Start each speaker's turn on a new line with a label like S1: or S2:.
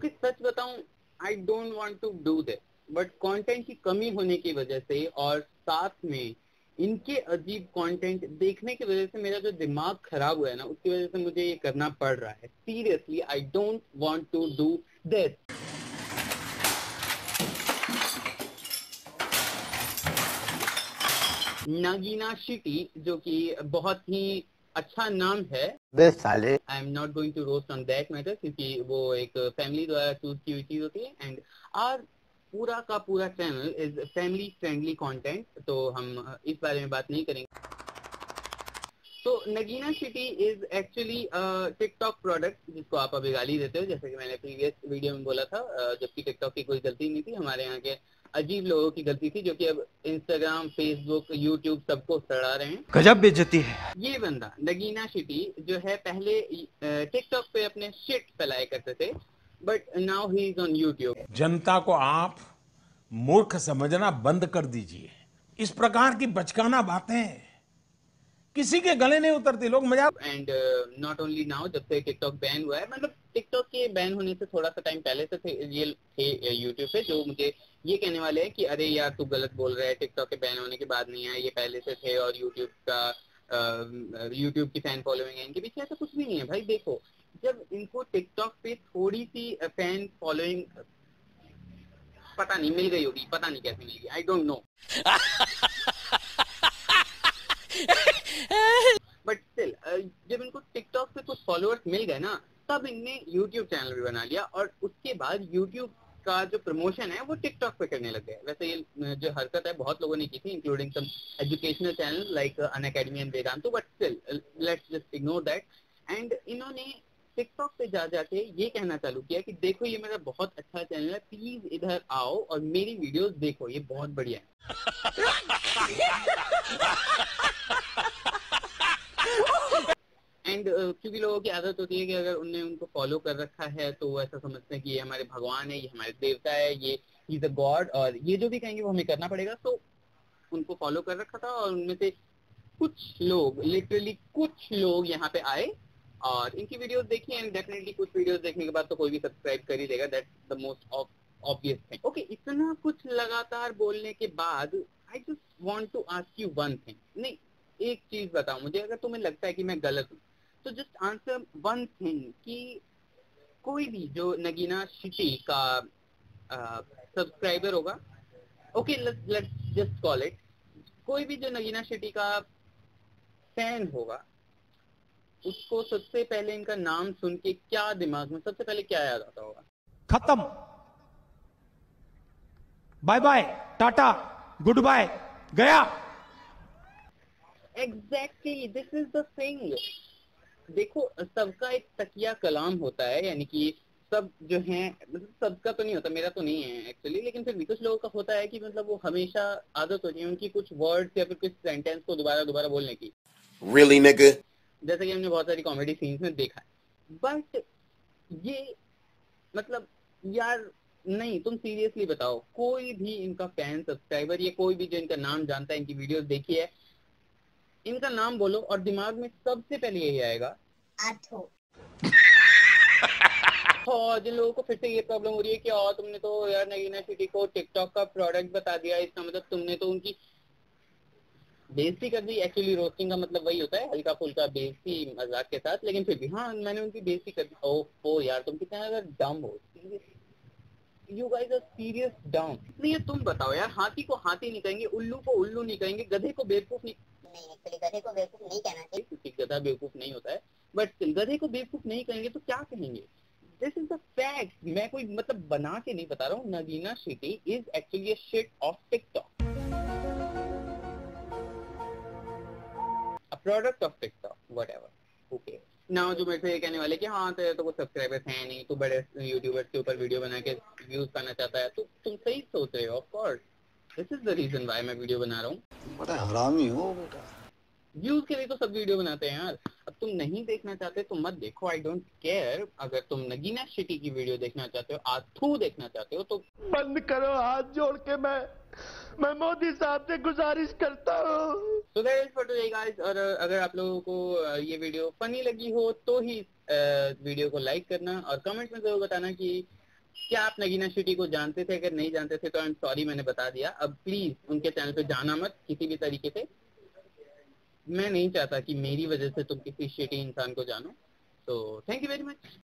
S1: Okay सच बताऊं, I don't want to do this, but content की कमी होने की वजह से और साथ में इनके अजीब कंटेंट देखने की वजह से मेरा जो दिमाग खराब हुआ है ना, उसकी वजह से मुझे ये करना पड़ रहा है। Seriously I don't want to do this. Nagina shitty, जो कि बहुत ही अच्छा नाम है,
S2: बे साले।
S1: I am not going to roast on that matter, क्योंकि वो एक फैमिली द्वारा चूज की हुई चीज होती है। एंड आर पूरा का पूरा channel is family friendly content, तो हम इस बारे में बात नहीं करेंगे। तो Nagina city is actually TikTok product, जिसको आप अभी गाली देते हो, जैसे कि मैंने प्रीवियस वीडियो में बोला था। जबकि टिकटॉक की कोई गलती नहीं थी, हमारे यहाँ के अजीब लोगों की गलती थी, जो कि अब इंस्टाग्राम, फेसबुक, यूट्यूब सबको सड़ा रहे हैं।
S2: गजब बेइज्जती है।
S1: ये बंदा नगीना सिटी जो है, पहले टिकटॉक पे अपने शिट फैलाया करते थे, but now he is on YouTube.
S3: जनता को आप मूर्ख समझना बंद कर दीजिए। इस प्रकार की बचकाना बातें किसी के गले नहीं उतरती, लोग मजाक।
S1: एंड नॉट ओनली नाउ, जब से टिकटॉक बैन हुआ है, मतलब टिकटॉक के बैन होने से थोड़ा सा टाइम पहले से ये थे यूट्यूब पे, जो मुझे ये कहने वाले हैं कि अरे यार तू गलत बोल रहा है, टिकटॉक के बैन होने के बाद नहीं है, ये पहले से थे। और यूट्यूब की फैन फॉलोइंग है इनके पीछे। ऐसा कुछ भी नहीं है भाई। देखो, जब इनको टिकटॉक पे थोड़ी सी फैन फॉलोइंग पता नहीं मिल गई होगी, पता नहीं कैसे मिली, I don't know, but still जब इनको टिकटॉक पे कुछ फॉलोअर्स मिल गए ना, तब इनने यूट्यूब चैनल भी बना लिया, और उसके बाद यूट्यूब का जो प्रमोशन है वो टिकटॉक पे करने लग गए। वैसे ये जो हरकत है बहुत लोगों ने की थी, including some educational channel like Unacademy and Vedantu, but still let's just ignore that. And इन्होंने टिकटॉक पे जा जाके ये कहना चालू किया कि देखो ये मेरा बहुत अच्छा चैनल है, प्लीज इधर आओ और मेरी वीडियोस देखो, ये बहुत बढ़िया है। एंड क्योंकि लोगों की आदत होती है कि अगर उनने उनको फॉलो कर रखा है तो वो ऐसा समझते हैं कि ये हमारे भगवान है, ये हमारे देवता है, ये ही इज अ गॉड, और ये जो भी कहेंगे वो हमें करना पड़ेगा। तो उनको फॉलो कर रखा था, और उनमें से कुछ लोग, लिटरली कुछ लोग यहाँ पे आए और इनकी वीडियोस देखी। एंड डेफिनेटली कुछ वीडियोस देखने के बाद तो कोई भी सब्सक्राइब कर ही देगा, that's the most obvious thing. Okay, इतना कुछ लगातार बोलने के बाद I just want to ask you one thing. नहीं, एक चीज बताओ मुझे, अगर तुम्हें लगता है कि मैं गलत हूँ तो जस्ट आंसर वन थिंग, कि कोई भी जो नगीना शिटी का सब्सक्राइबर होगा, okay let's just call it, कोई भी जो नगीना शिटी का फैन होगा, उसको सबसे पहले इनका नाम सुन के क्या दिमाग में सबसे पहले क्या याद आता होगा?
S2: खत्म। Bye bye, tata, goodbye, गया।
S1: Exactly, this is the thing. देखो, सबका एक तकिया कलाम होता है, यानी कि सब जो हैं, मतलब सबका तो नहीं होता, मेरा तो नहीं है एक्चुअली, लेकिन फिर भी कुछ लोगों का होता है कि मतलब वो हमेशा आदत होती है उनकी कुछ वर्ड्स या फिर कुछ सेंटेंस को दोबारा दोबारा बोलने की।
S4: Really, nigga?
S1: जैसे कि हमने बहुत सारी कॉमेडी सीन्स में देखा है। बट ये मतलब यार, नहीं, तुम सीरियसली बताओ, कोई भी इनका फैन, सब्सक्राइबर, ये कोई भी जो इनका नाम जानता है, इनकी वीडियोस देखी है, इनका नाम बोलो और दिमाग में सबसे पहले यही आएगा, आठो। और जिन लोगों को फिर से ये प्रॉब्लम हो रही है कि और तुमने तो यार नगीना सिटी को टिकटॉक का प्रोडक्ट बता दिया, इसका मतलब तुमने तो उनकी बेइज्जती कर दी। एक्चुअली रोस्टिंग का मतलब वही होता है, हल्का फुल्का बेइज्जती मजाक के साथ, लेकिन फिर भी हाँ, मैंने उनकी बेइज्जती कर दी। ओ यार, तुम कितने ज्यादा डम हो, यू गाइस आर सीरियस डम। नहीं, तुम बताओ यार, हाथी को हाथी नहीं कहेंगे, उल्लू को उल्लू नहीं कहेंगे, गधे को बेवकूफ नहीं, एक्चुअली गधे को बेवकूफ नहीं कहना चाहिए क्योंकि गधा बेवकूफ नहीं होता है, बट गधे को बेवकूफ नहीं कहेंगे तो क्या कहेंगे? This is the fact. मैं कोई मतलब बना के नहीं बता रहा हूँ। Nagina city is actually a shit of TikTok, a product of TikTok, whatever. Okay, now जो मेरे से ये कहने वाले कि हाँ तेरे तो कुछ सब्सक्राइबर्स हैं नहीं, तू बड़े यूट्यूबर्स के ऊपर वीडियो बना के व्यूज पाना चाहता है, तो तुम सही सोच रहे हो। Of course this is the reason why मैं वीडियो बना रहा हूँ।
S2: बड़ा हरामी हो बेटा।
S1: व्यूज के लिए तो सब वीडियो बनाते हैं यार। अब तुम नहीं देखना चाहते तो मत देखो, आई डोंट केयर। अगर तुम नगीना सिटी की वीडियो देखना चाहते हो, आथू देखना चाहते हो, तो
S2: बंद करो, हाथ जोड़ के मैं मोदी साहब से गुजारिश करता हूँ।
S1: So that is for today guys. और अगर आप लोगों को ये वीडियो फनी लगी हो तो ही वीडियो को लाइक करना और कमेंट में जरूर बताना कि क्या आप नगीना शेट्टी को जानते थे? अगर नहीं जानते थे तो आई एम सॉरी, मैंने बता दिया। अब प्लीज उनके चैनल पे जाना मत किसी भी तरीके से। मैं नहीं चाहता कि मेरी वजह से तुम किसी शेट्टी इंसान को जानो। तो थैंक यू वेरी मच।